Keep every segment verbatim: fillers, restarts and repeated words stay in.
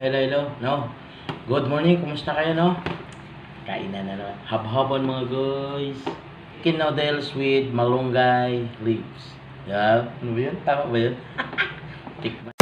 Hello, hello, no? Good morning, kumusta kayo, no? Kainan na naman. Habhaban mga guys. Chicken noodles with malunggay leaves. Yeah, ano ba yun? Tama ba yun? Tikman.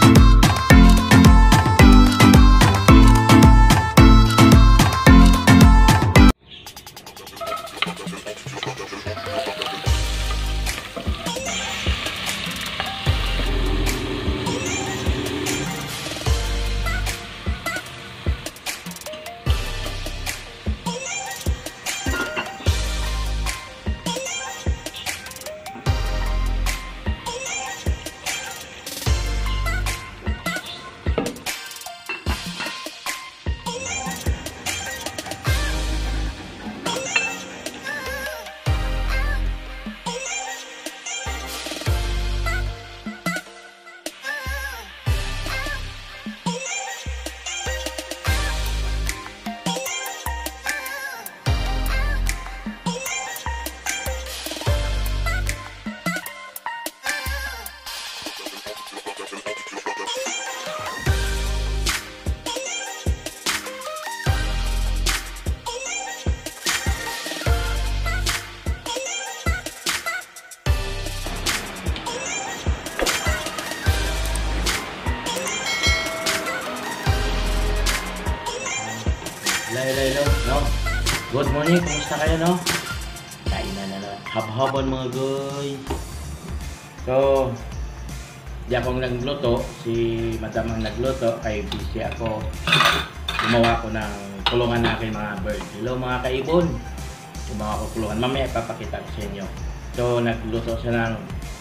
Hello, hello, hello, no? Good morning, kumusta kayo, no? Kainan na naman. Habhaban mga guys. So, di akong nagluto. Si madam ang nagluto. Kay busy ako. Gumawa ko ng kulungan na aking mga bird. Hello mga kaibon. Gumawa ko kulungan. Mamaya ipapakita ko sa inyo. So, nagluto siya ng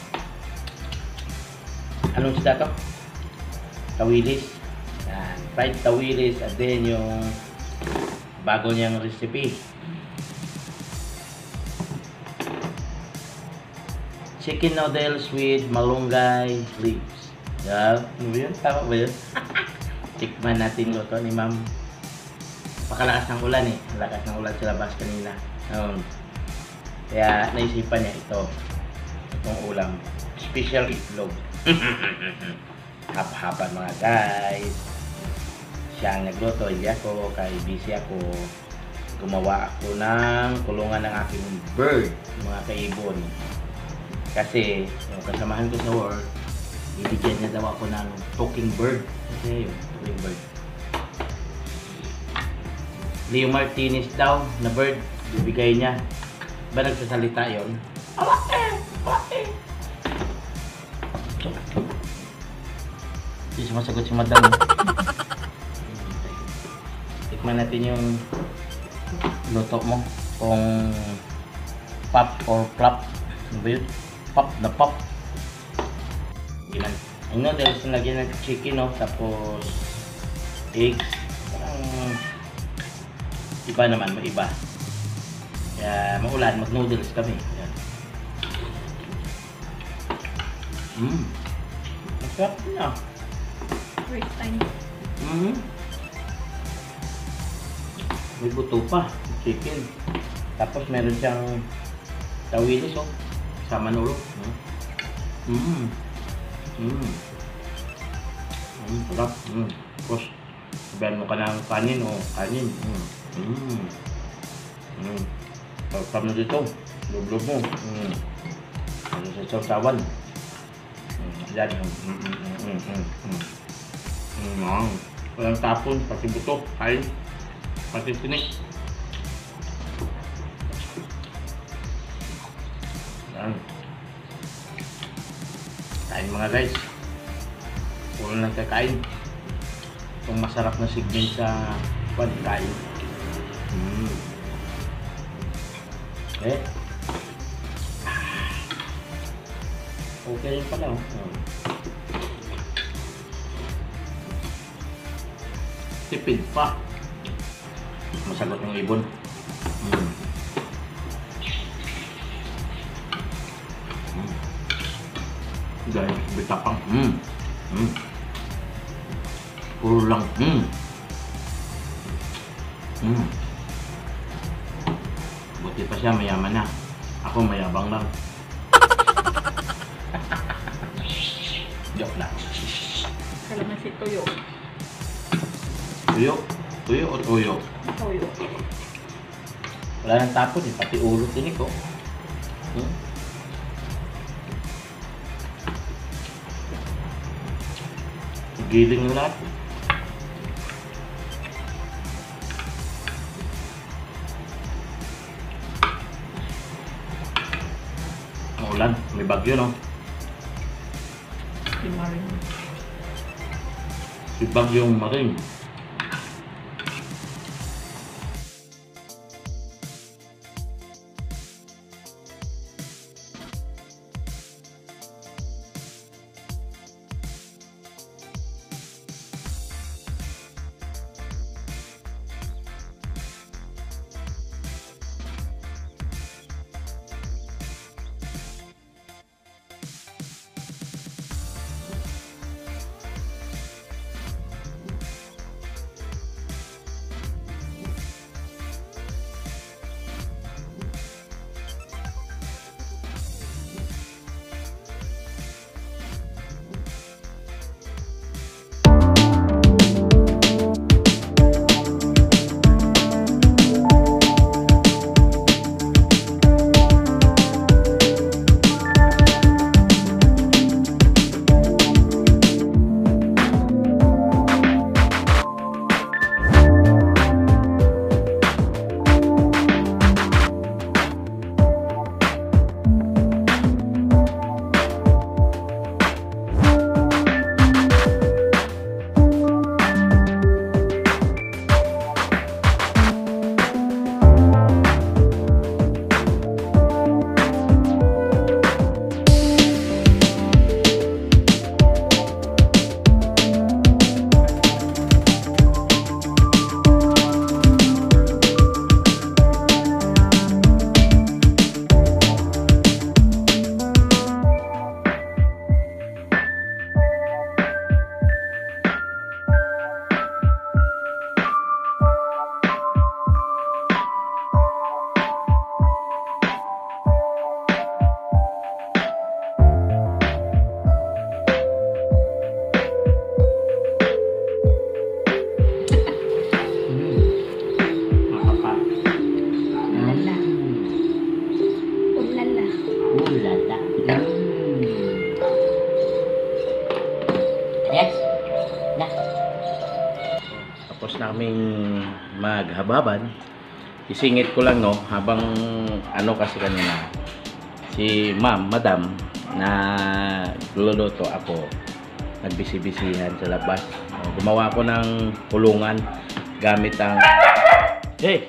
anong sida to? Tawilis. Yan. Fried tawilis. And then yung bago niyang recipe. Chicken noodles with malunggay leaves. Yeah, ano ba yun? Tama ba yun? Tikman natin luto ni ma'am. Pakalakas ng ulan eh. Lakas ng ulan sa labas kanina. Um, kaya naisipan niya ito. Itong ulam. Special itlog. Hap-hapan mga guys. Siya ang nagluto, hindi ako, kay busy ako. Gumawa ako ng kulungan ng aking bird, mga kaibon. Kasi, yung kasamahan ko sa work, bibigyan niya daw ako ng talking bird. Kasi yung talking bird. Leo Martinez daw na bird, bibigay niya. Ba nagsasalita yun? Hindi sumasagot si madam. Tikman natin yung luto mo. Kung pop or plop. Ano ba yun? Pop na pop. Giman. Ang noodles na lagyan ng chicken, no? Tapos eggs. Parang iba naman, maiba. Kaya maulan, mag noodles kami. Yan. Mmm. Masarap na. First time. Mm-hmm. May buto pa, chicken. Tapos meron siyang tawilis, oh. Sa manulog. Mmm. Mmm. Mmm, sarap. Mmm. Tapos, sabihan mo ka ng kanin, oh. Kanin. Mmm. Mmm. Mmm. Sarap na dito. Lub-lub mo. Mmm. Ano sa sausawan. Mmm. Yan. Mmm. Mmm. Mmm. Mmm. Mmm. Mmm. Walang tapon, pati buto. Kain. Pati tinik. Yan. Kain mga guys. Puro lang kakain. Itong masarap na segment sa pagkain. Mm. Eh. Okay rin pala. Oh. Tipid pa. Masagot ng ibon. Mm. Mm. Guys, bitapang. Mm. Mm. Puro lang. Mm. Mm. Buti pa siya, mayaman na. Ako mayabang lang. Joke lang. Kalaman si Toyo. Tuyo. Tuyo o tuyo? Toyo. Wala nang tapon eh, pati ulo tinik ko. Hmm? Giling na lahat. Ang ulan, may bagyo no? Si Marin. Si bagyong Maring. Tapos naming maghababan, isingit ko lang no, habang ano kasi kanina, si ma'am, madam, na luluto ako, nagbisi-bisihan sa labas. Gumawa ko ng kulungan gamit ang hey,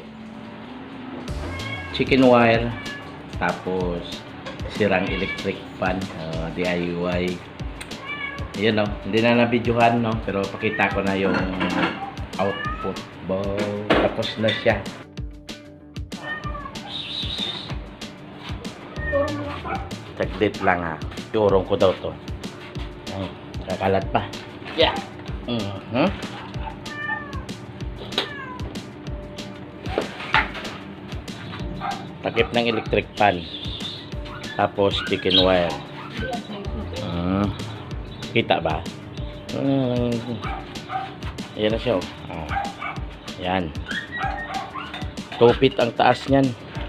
chicken wire, tapos sirang electric fan, uh, D I Y. Ayan no, hindi na na-videohan no, pero pakita ko na yung output. Wow, tapos na siya. Saglit lang ha, iurong ko daw to. Ay, kakalat pa. Yeah. Uh-huh. Takip ng electric fan, tapos chicken wire. Uh, kita ba? Uh, ayan na siya oh. Uh, yan. two feet ang taas niyan.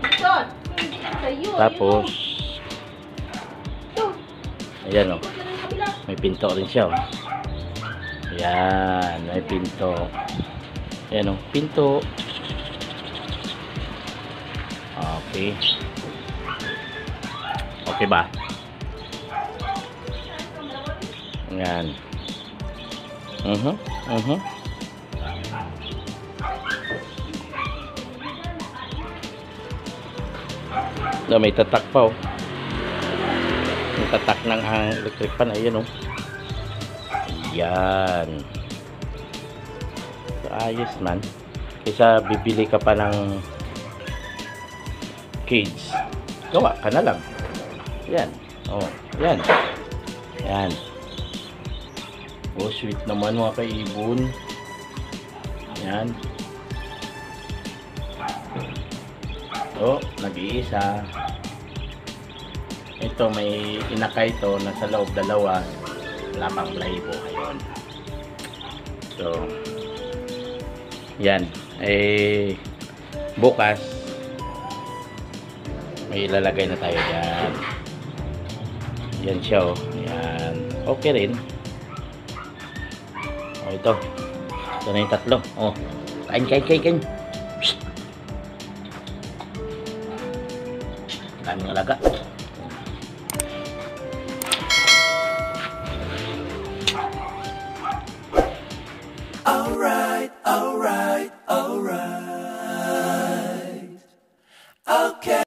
Tapos ayan oh. May pinto rin siya oh. Yan, may pinto. Ayan oh, pinto. Okay. Okay ba? Yan. Uh-huh. Uh-huh. Na may tatak pa oh. May tatak ng uh, electric fan. Ayan oh. Yan. So, ayos man. Kaysa bibili ka pa ng cage, gawa ka na lang. Yan. Oh, yan. Yan. Oh, sweet naman mga kaibon. Yan. Oh, nag-iisa. Ito may inakay ito, nasa loob dalawa. Wala pang playbo ngayon. So, Yan. Eh, bukas, may ilalagay na tayo dyan. Yan siya, oh. Yan. Okay rin. Oh, ito. Ito na yung tatlo. Oh. Kain, kain, kain, kain. Psst. Daming alaga.